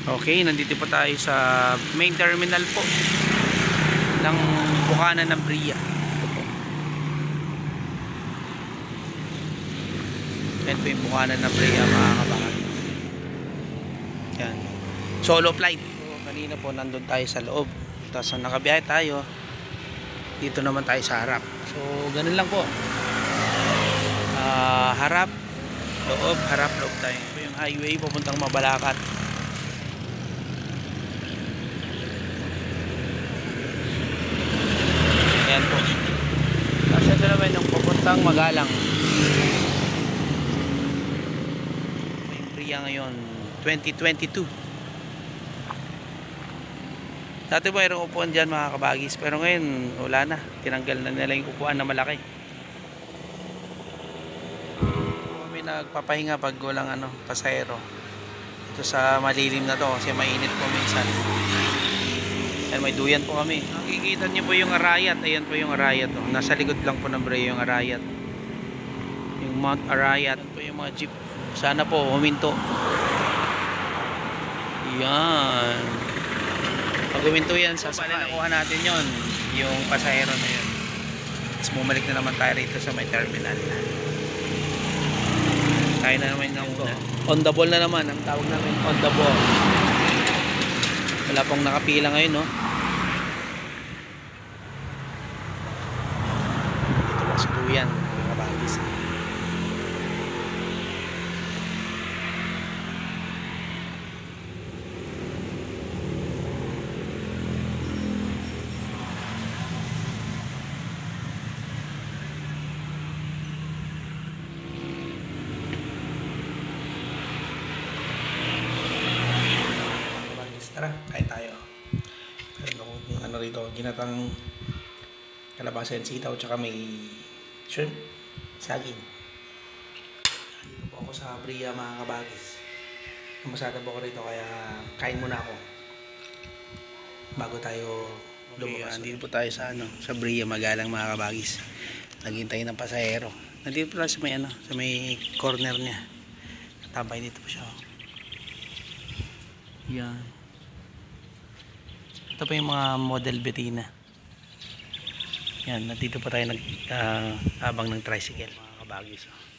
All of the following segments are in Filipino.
Okay, nandito po tayo sa main terminal po ng Bukanan ng Bria. Ito po. Yan po yung Bukanan ng Bria, mga kabahan. Yan. Solo flight. So, kanina po nandun tayo sa loob. Tapos nakabiyahe tayo. Dito naman tayo sa harap. So, ganun lang po. Harap, loob tayo. Ito yung highway papuntang Mabalacat. Ayan po. Tapos ito naman yung papuntang Magalang. May Bria ngayon 2022. Dati po mayroong upuan dyan, mga kabagis, pero ngayon wala na. Tinanggal na nila yung upuan na malaki. May nagpapahinga pag walang pasahero. Ito sa malilim na to kasi mainit po minsan. Ayan, may duyan po kami. Nakikita nyo po yung Arayat. Ayan po yung Arayat. Oh. Nasa likod lang po ng Bria yung Arayat. Yung Mount Arayat. Ayan po yung mga jeep. Sana po huminto. Yan. Pag huminto yan, sasakay. Nakuha natin yon, yung pasahero na yun. Tapos bumalik na naman tayo rito sa may terminal. Tayo na naman ng on the ball na naman. Ang tawag namin on the ball. Wala pong nakapila ngayon, no? Ito pa sa duyan, mga kabagis. Tara, kain tayo. Ano rito, ginatang kalabasa and sitaw, tsaka may shrimp, saging. Dito po ako sa Bria, mga kabagis. Namasada po ako rito, kaya kain muna ako bago tayo lumabas. Nandito po tayo sa sa Bria, Magalang, mga kabagis. Naghintay ng pasahero. Nandito po tayo sa may sa may corner niya. Tabay dito po siya. Yan. Ito pa yung mga model Betina. Yan, nandito pa tayo habang ng tricycle, mga kabagis.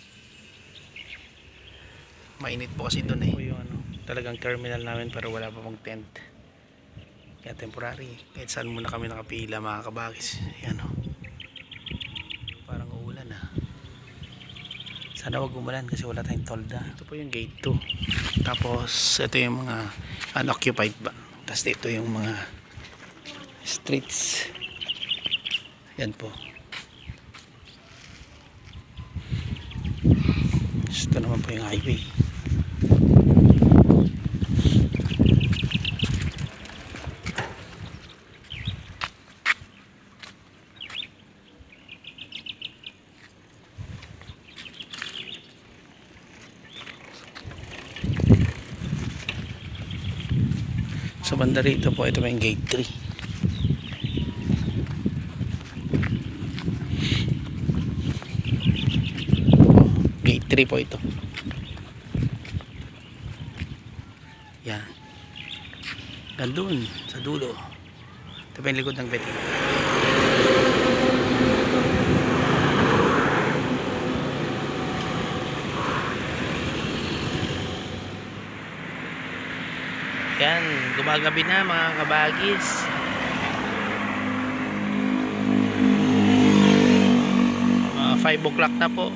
Mainit po kasi doon eh. Ito yung talagang terminal namin, pero wala pa pong tent. Kaya temporary. Kahit saan muna kami nakapila, mga kabagis. Yan o. Parang uulan ah. Sana wag umulan kasi wala tayong tolda. Ito po yung gate 2. Tapos ito yung mga unoccupied ba. Tapos dito yung mga streets. Yan po. Ito naman po yung highway. Sa banda rito po, ito po yung gate 3. Gate 3 po ito. Yan. Gandun, sa dulo. Ito pa yung likod ng Betina. Yan, gumagabi na, mga kabagis. Mga 5 o'clock na po.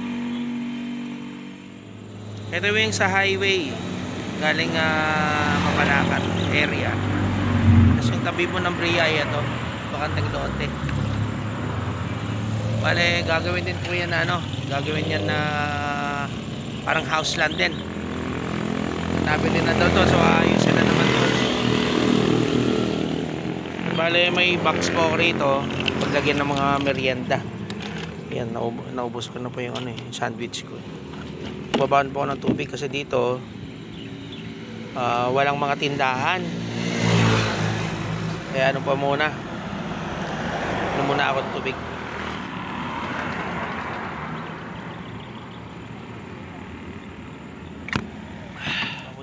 Ito yung sa highway galing Mabalacat area. Tapos yung tabi mo ng Bria, ito baka Taglote. Bale, gagawin din po yan na gagawin yan na parang house land din. Nabili na daw to, so ayusin na naman to. Bale, may box po rito paglagyan ng mga merienda. Yan, naubos ko na po yung yung sandwich ko. Babaan po ako ng tubig kasi dito walang mga tindahan. Kaya pa muna ako ng tubig.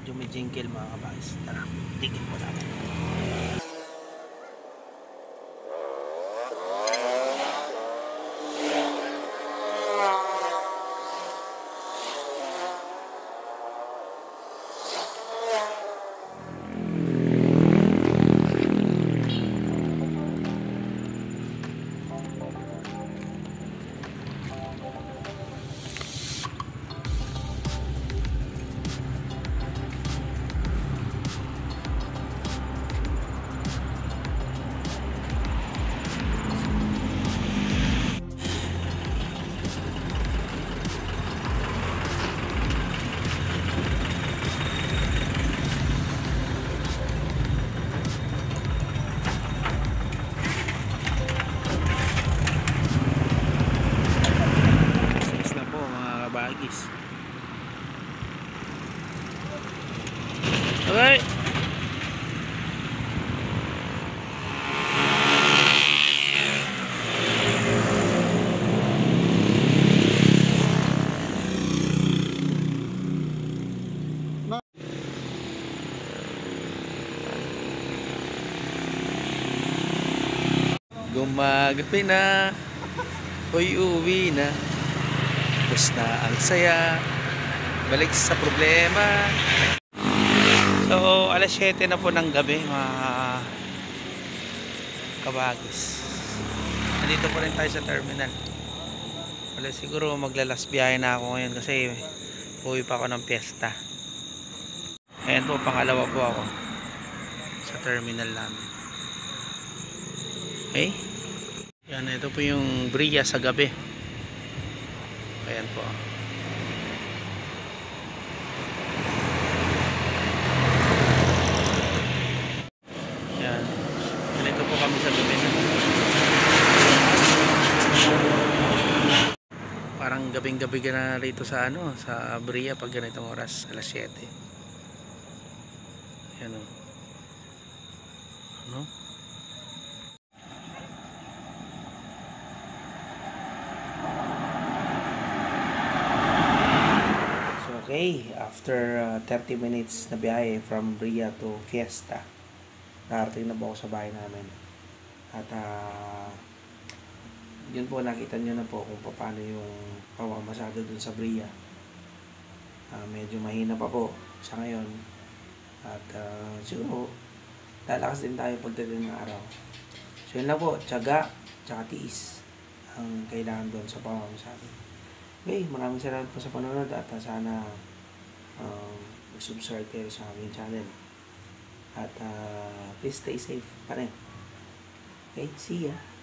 medyo may jingle mga kabagis. Tara, tigil po natin. Bagis. Okay. Gumagabi na, hoy uwi na, tapos na ang saya, balik sa problema. So alas 7 na po ng gabi mga kabagis. Nandito po rin tayo sa terminal. Wala, siguro maglalas biyahe na ako ngayon kasi uwi pa ako ng piyesta. Ayan po, pangalawa po ako sa terminal namin. Okay, yan, ito po yung Bria sa gabi. Ayan po. Yan, ito po kami sa gabi. Parang gabing-gabi ka na rito sa ano, sa Bria pag ganitong oras, alas 7. Yan o. Ano? Okay, after 30 minutes na biyahe from Bria to Fiesta, nakarating na po ako sa bahay namin. At yun po, nakita nyo na po kung paano yung pamamasada dun sa Bria. Medyo mahina pa po sa ngayon. At siguro lalakas din tayo pagdating ng araw. So yun lang po, tiyaga tsaka tiis ang kailangan doon sa pamamasada. Okay, maraming salamat po sa panonood at sana mag-subscribe kayo sa aming channel. At please stay safe pa rin. Okay, see ya!